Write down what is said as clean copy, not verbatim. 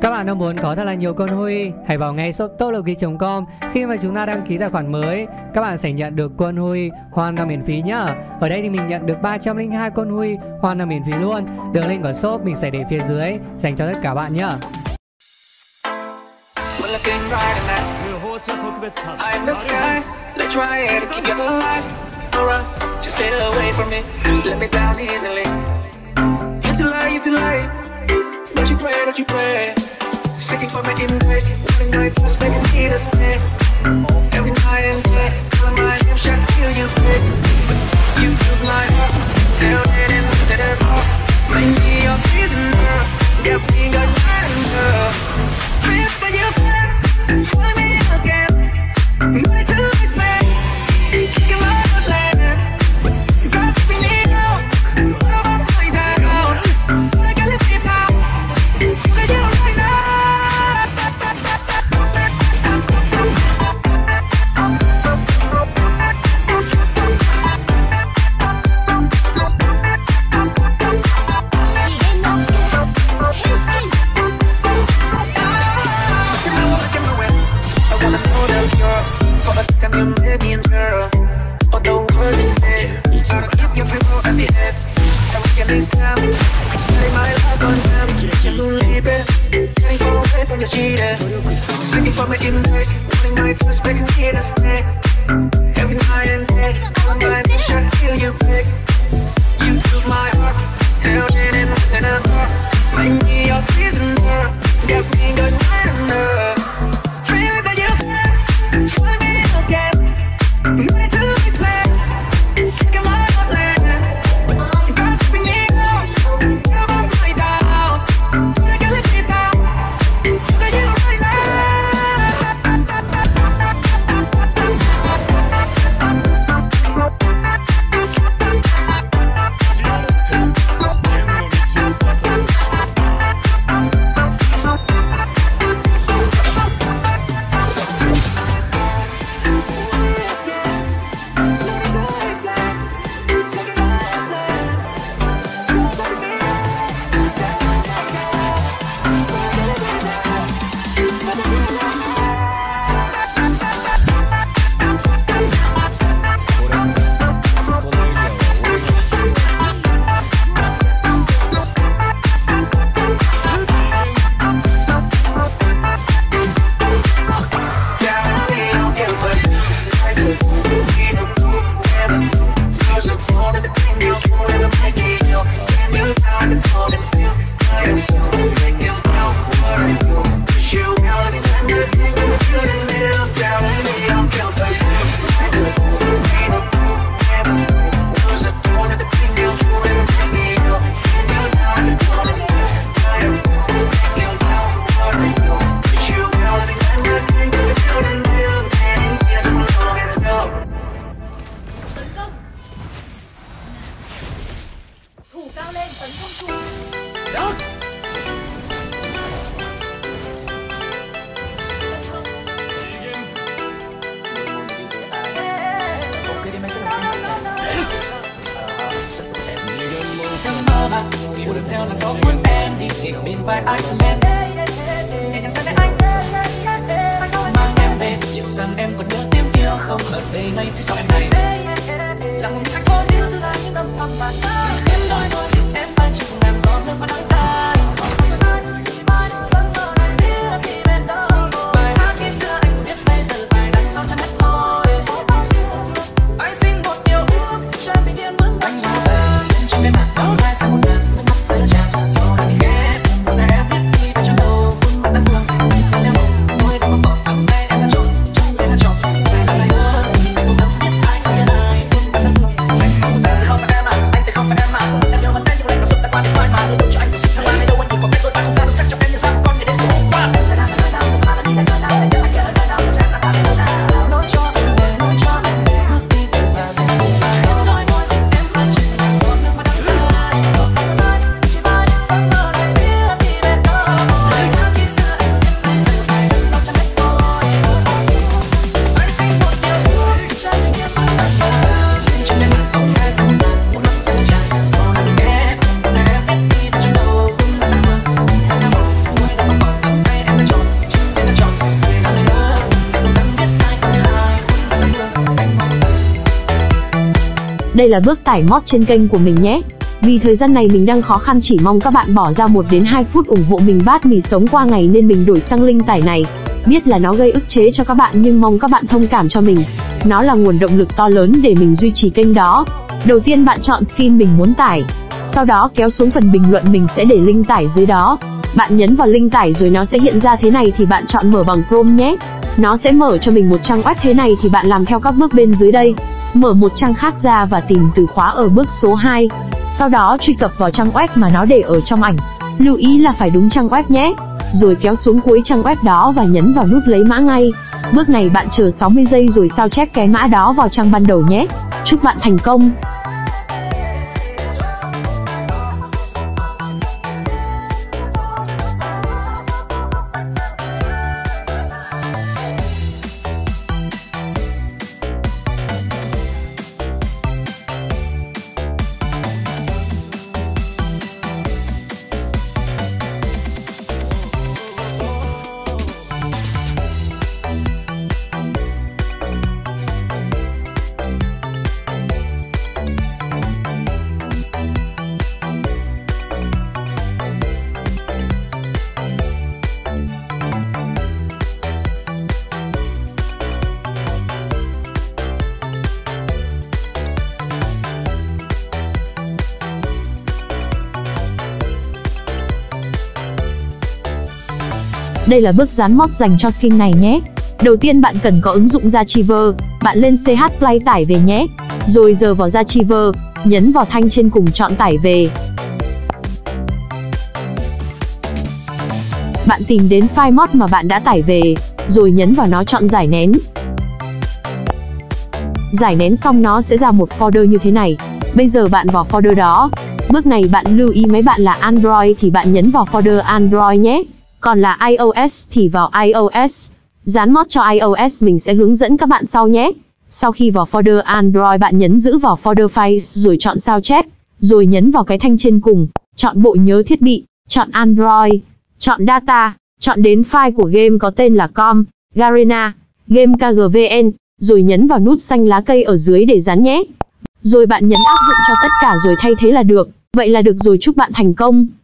Các bạn đang muốn có thật là nhiều con Huy, hãy vào ngay shop toplogi.com. Khi mà chúng ta đăng ký tài khoản mới, các bạn sẽ nhận được con Huy hoàn toàn miễn phí nhá. Ở đây thì mình nhận được 302 con Huy hoàn toàn miễn phí luôn. Đường link của shop mình sẽ để phía dưới dành cho tất cả bạn nhá. Don't you pray, don't you pray. Seeking for my embrace, wanting my touch, making me the snake. Every night and day, calling my name, shout till you quit. You took my heart, held it and lifted it up. Made me your prisoner, kept me good night. Feel that you fled, follow me again. Money to this man, seeking my land. Grasping me out, all of my down. But I can't live it now. Look at you right now. Seeking for my embrace, wanting my touch, making me the snake. Every night and day, calling my name, shout till you pick. You took my heart, held it and lifted it up. Made me your prisoner, kept me good night under. Feeling that you fled, follow me again. Money to this man, taking my heart land. Grasping me out, never my down. But I can't let me down. Look at you right now. Buồn theo là gió cuốn em đi tìm bên vai anh em nhẹ nhàng say anh mang em về liệu rằng em còn nhớ tiếng yêu không ở đây ngay phía sau em này là một cách thôi yêu giữ lại những tâm thầm mà em nói thôi em phải chịu ngàn gió nước mắt nắng tay vẫn ngờ này biết em đi bên đâu bài hát khi xưa anh biết bây giờ phải đành dấu chân hết thôi anh xin một điều ước cho em bình yên vững vàng trên bề mặt áo gai sau một lần nước mắt rơi tràn rồi anh ghé hôm nay em biết đi về chỗ đâu khuôn mặt đã vương em môi đã không còn cầm tay em đã trộn trong em đã trộn dài là lời hứa thì em cũng biết anh Đây là bước tải mod trên kênh của mình nhé. Vì thời gian này mình đang khó khăn, chỉ mong các bạn bỏ ra 1 đến 2 phút ủng hộ mình bát mì sống qua ngày nên mình đổi sang link tải này. Biết là nó gây ức chế cho các bạn nhưng mong các bạn thông cảm cho mình. Nó là nguồn động lực to lớn để mình duy trì kênh đó. Đầu tiên bạn chọn skin mình muốn tải. Sau đó kéo xuống phần bình luận, mình sẽ để link tải dưới đó. Bạn nhấn vào link tải rồi nó sẽ hiện ra thế này thì bạn chọn mở bằng Chrome nhé. Nó sẽ mở cho mình một trang web thế này thì bạn làm theo các bước bên dưới đây. Mở một trang khác ra và tìm từ khóa ở bước số 2. Sau đó truy cập vào trang web mà nó để ở trong ảnh. Lưu ý là phải đúng trang web nhé. Rồi kéo xuống cuối trang web đó và nhấn vào nút lấy mã ngay. Bước này bạn chờ 60 giây rồi sao chép cái mã đó vào trang ban đầu nhé. Chúc bạn thành công. Đây là bước dán mod dành cho skin này nhé. Đầu tiên bạn cần có ứng dụng Zachiver, bạn lên CH Play tải về nhé. Rồi giờ vào Zachiver, nhấn vào thanh trên cùng chọn tải về. Bạn tìm đến file mod mà bạn đã tải về, rồi nhấn vào nó chọn giải nén. Giải nén xong nó sẽ ra một folder như thế này. Bây giờ bạn vào folder đó. Bước này bạn lưu ý máy bạn là Android thì bạn nhấn vào folder Android nhé. Còn là iOS thì vào iOS. Dán mod cho iOS mình sẽ hướng dẫn các bạn sau nhé. Sau khi vào folder Android bạn nhấn giữ vào folder Files rồi chọn sao chép. Rồi nhấn vào cái thanh trên cùng, chọn bộ nhớ thiết bị, chọn Android, chọn Data, chọn đến file của game có tên là com, Garena, game KGVN, rồi nhấn vào nút xanh lá cây ở dưới để dán nhé. Rồi bạn nhấn áp dụng cho tất cả rồi thay thế là được. Vậy là được rồi, chúc bạn thành công.